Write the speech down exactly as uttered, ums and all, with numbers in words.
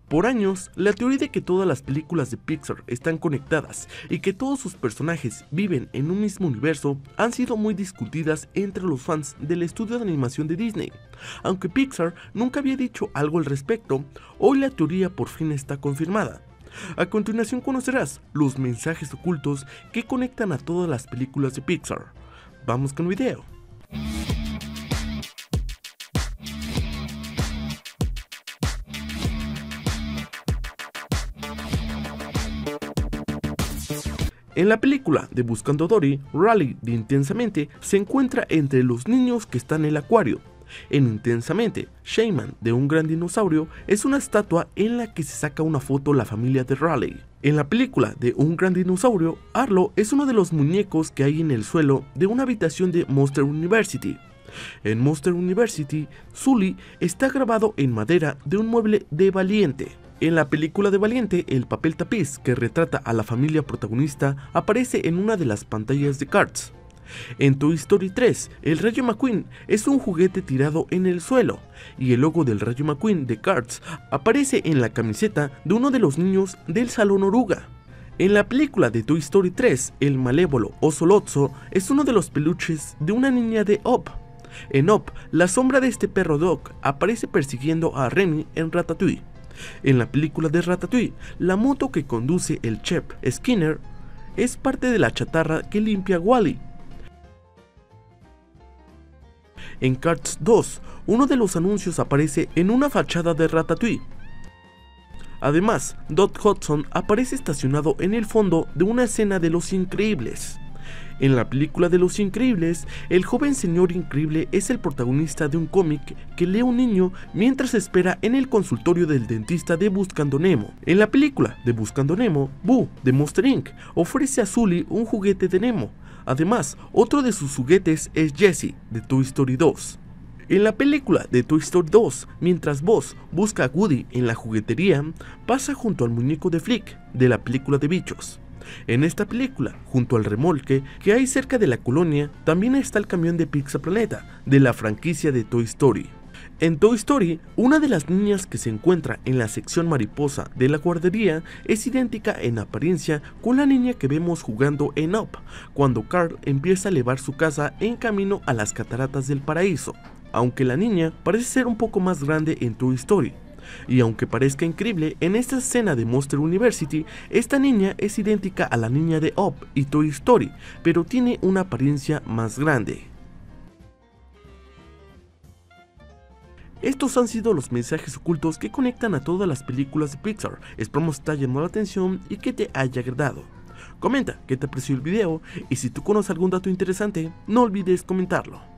Por años, la teoría de que todas las películas de Pixar están conectadas y que todos sus personajes viven en un mismo universo han sido muy discutidas entre los fans del estudio de animación de Disney. Aunque Pixar nunca había dicho algo al respecto, hoy la teoría por fin está confirmada. A continuación conocerás los mensajes ocultos que conectan a todas las películas de Pixar. Vamos con el video. En la película de Buscando a Dory, Raleigh de Intensamente se encuentra entre los niños que están en el acuario. En Intensamente, Shaman de Un Gran Dinosaurio es una estatua en la que se saca una foto la familia de Raleigh. En la película de Un Gran Dinosaurio, Arlo es uno de los muñecos que hay en el suelo de una habitación de Monster University. En Monster University, Sully está grabado en madera de un mueble de Valiente. En la película de Valiente, el papel tapiz que retrata a la familia protagonista aparece en una de las pantallas de Cars. En Toy Story tres, el Rayo McQueen es un juguete tirado en el suelo, y el logo del Rayo McQueen de Cars aparece en la camiseta de uno de los niños del Salón Oruga. En la película de Toy Story tres, el malévolo Oso Lotso es uno de los peluches de una niña de Up. En Up, la sombra de este perro Doc aparece persiguiendo a Remy en Ratatouille. En la película de Ratatouille, la moto que conduce el chef Skinner es parte de la chatarra que limpia Wall-E. En Cars dos, uno de los anuncios aparece en una fachada de Ratatouille. Además, Doc Hudson aparece estacionado en el fondo de una escena de Los Increíbles. En la película de Los Increíbles, el joven señor increíble es el protagonista de un cómic que lee un niño mientras espera en el consultorio del dentista de Buscando Nemo. En la película de Buscando Nemo, Boo de Monster incorporated ofrece a Sully un juguete de Nemo. Además, otro de sus juguetes es Jessie de Toy Story dos. En la película de Toy Story dos, mientras Buzz busca a Woody en la juguetería, pasa junto al muñeco de Flick de la película de Bichos. En esta película, junto al remolque que hay cerca de la colonia, también está el camión de Pizza Planeta, de la franquicia de Toy Story. En Toy Story, una de las niñas que se encuentra en la sección mariposa de la guardería es idéntica en apariencia con la niña que vemos jugando en Up, cuando Carl empieza a elevar su casa en camino a las cataratas del paraíso, aunque la niña parece ser un poco más grande en Toy Story. Y aunque parezca increíble, en esta escena de Monster University, esta niña es idéntica a la niña de Up y Toy Story, pero tiene una apariencia más grande. Estos han sido los mensajes ocultos que conectan a todas las películas de Pixar. Esperamos te haya llamado la atención y que te haya agradado. Comenta qué te pareció el video y si tú conoces algún dato interesante, no olvides comentarlo.